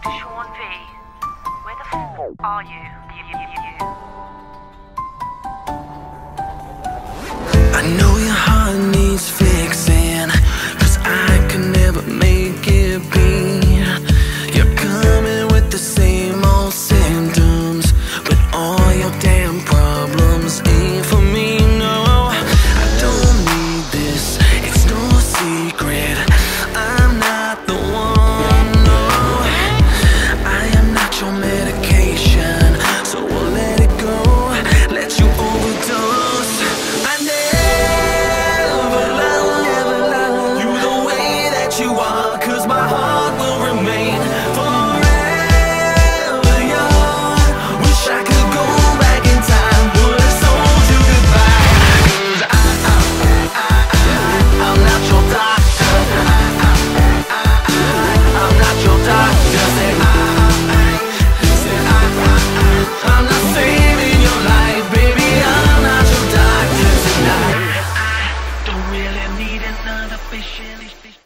Sean V, where the f are you? I know your heart needs fixing, 'cause I can never make it be. You're coming with the same old symptoms, but all your damn problems ain't for me, no. I don't need this, it's no secret, I'm not the one, no. I am not your medication, so we'll let it go, let you overdose. I never love you the way that you are, 'cause my heart will remain forever young. Wish I could go back in time, would have told you goodbye. 'Cause I'm not your doctor. I'm not your doctor. Say I'm not saving your life, baby. I'm not your doctor tonight. I don't really need another patient.